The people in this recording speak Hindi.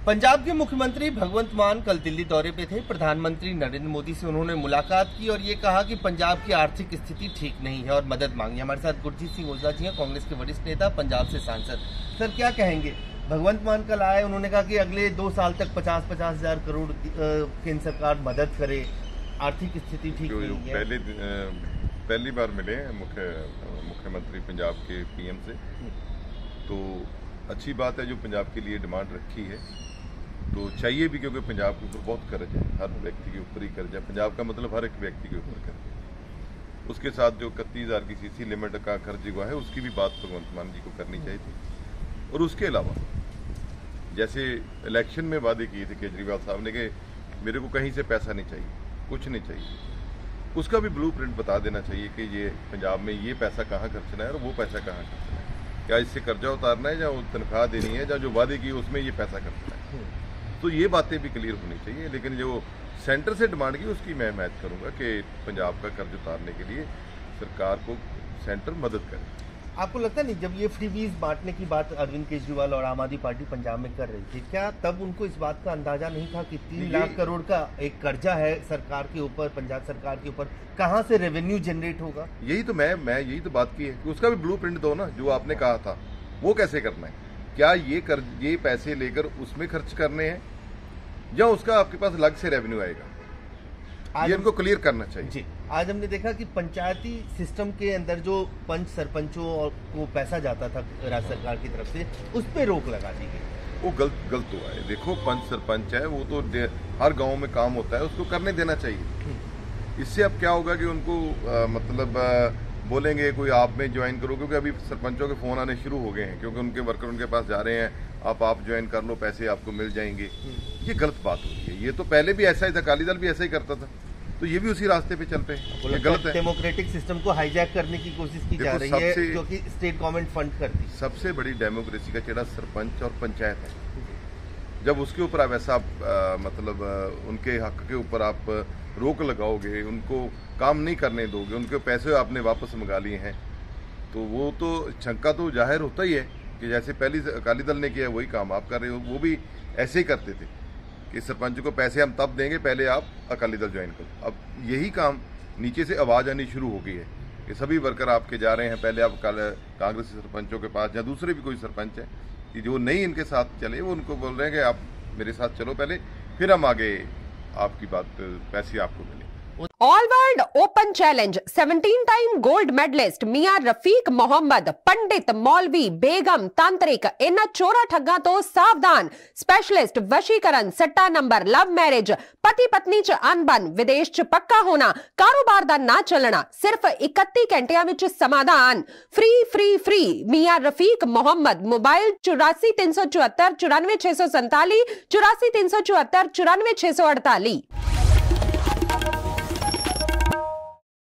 पंजाब के मुख्यमंत्री भगवंत मान कल दिल्ली दौरे पे थे। प्रधानमंत्री नरेंद्र मोदी से उन्होंने मुलाकात की और ये कहा कि पंजाब की आर्थिक स्थिति ठीक नहीं है और मदद मांगी। हमारे साथ गुरजीत सिंह ओजला जी हैं, कांग्रेस के वरिष्ठ नेता, पंजाब से सांसद। सर, क्या कहेंगे? भगवंत मान कल आए, उन्होंने कहा कि अगले 2 साल तक 50-50 हजार करोड़ केंद्र सरकार मदद करे, आर्थिक स्थिति ठीक नहीं है। पहली बार मिले मुख्यमंत्री पंजाब के पीएम से, तो अच्छी बात है जो पंजाब के लिए डिमांड रखी है, तो चाहिए भी, क्योंकि पंजाब के ऊपर बहुत कर्ज है, हर व्यक्ति के ऊपर ही कर्ज है। पंजाब का मतलब हर एक व्यक्ति के ऊपर कर्ज है। उसके साथ जो 31,000 की सीसी लिमिट का कर्ज हुआ है, उसकी भी बात भगवंत मान जी को करनी चाहिए थी। और उसके अलावा जैसे इलेक्शन में वादे किए थे केजरीवाल साहब ने कि मेरे को कहीं से पैसा नहीं चाहिए, कुछ नहीं चाहिए, उसका भी ब्लूप्रिंट बता देना चाहिए कि ये पंजाब में ये पैसा कहाँ खर्चना है और वो पैसा कहाँ खर्चना है, क्या इससे कर्जा उतारना है या तनख्वाह देनी है, या जो वादे किए उसमें ये पैसा खर्चना है। तो ये बातें भी क्लियर होनी चाहिए। लेकिन जो सेंटर से डिमांड की, उसकी मैं हिमायत करूंगा कि पंजाब का कर्ज उतारने के लिए सरकार को सेंटर मदद करे। आपको लगता नहीं जब ये फ्रीबीज बांटने की बात अरविंद केजरीवाल और आम आदमी पार्टी पंजाब में कर रही थी, क्या तब उनको इस बात का अंदाजा नहीं था कि 3 लाख करोड़ का एक कर्जा है सरकार के ऊपर, पंजाब सरकार के ऊपर, कहां से रेवेन्यू जनरेट होगा? यही तो मैं यही तो बात की है कि उसका भी ब्लूप्रिंट दो ना, जो आपने कहा था वो कैसे करना है। क्या ये पैसे लेकर उसमें खर्च करने हैं या उसका आपके पास अलग से रेवेन्यू आएगा, ये इनको क्लियर करना चाहिए। जी, आज हमने देखा कि पंचायती सिस्टम के अंदर जो पंच सरपंचों को पैसा जाता था राज्य सरकार की तरफ से, उस पर रोक लगा दी गई। वो गलत हुआ है। देखो, पंच सरपंच है, वो तो हर गांव में काम होता है, उसको करने देना चाहिए। इससे अब क्या होगा कि उनको बोलेंगे कोई आप में ज्वाइन करो, क्योंकि अभी सरपंचों के फोन आने शुरू हो गए हैं, क्योंकि उनके वर्कर उनके पास जा रहे हैं, आप ज्वाइन कर लो, पैसे आपको मिल जाएंगे। ये गलत बात हो रही है। ये तो पहले भी ऐसा ही था, अकाली दल भी ऐसा ही करता था, तो ये भी उसी रास्ते पे चल पे। ये गलत है। डेमोक्रेटिक सिस्टम को हाईजैक करने की कोशिश की जा रही है, जो कि स्टेट गवर्नमेंट फंड करती है। सबसे बड़ी डेमोक्रेसी का चेहरा सरपंच और पंचायत है। जब उसके ऊपर आप ऐसा उनके हक के ऊपर आप रोक लगाओगे, उनको काम नहीं करने दोगे, उनके पैसे आपने वापस मंगा लिए हैं, तो वो तो शंका तो जाहिर होता ही है कि जैसे पहले अकाली दल ने किया वही काम आप कर रहे हो। वो भी ऐसे ही करते थे कि सरपंच को पैसे हम तब देंगे, पहले आप अकाली दल ज्वाइन करो। अब यही काम नीचे से आवाज आनी शुरू हो गई है कि सभी वर्कर आपके जा रहे हैं, पहले आप कांग्रेस सरपंचों के पास या दूसरे भी कोई सरपंच है कि जो नहीं इनके साथ चले, वो उनको बोल रहे हैं कि आप मेरे साथ चलो पहले, फिर हम आगे आपकी बात पैसे आपको मिले। All world open challenge 17 time gold medalist मियां रफीक मोहम्मद, पंडित, मौलवी, बेगम, तांत्रिक, इन चोरा ठग्गा तो सावधान। स्पेशलिस्ट वशीकरण, सट्टा नंबर, लव मैरिज, पति पत्नी च अनबन, विदेश च पक्का होना, कारोबार दा ना चलना, सिर्फ 31 घंटिया विच समाधान। फ्री फ्री फ्री मियां रफीक मोहम्मद। मोबाइल 84 374 94 647, 84 374 94 648।